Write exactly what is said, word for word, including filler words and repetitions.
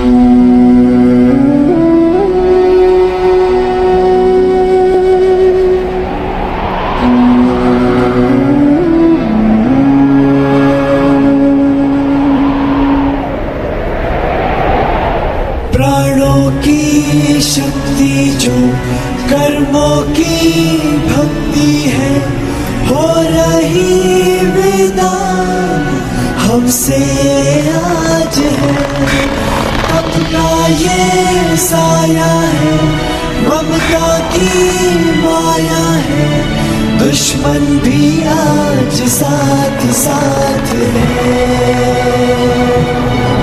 प्राणों की शक्ति जो कर्मों की भक्ति है, हो रही विदा हमसे आज है। अपना ये साया है, ममता की माया है, दुश्मन भी आज साथ साथ है।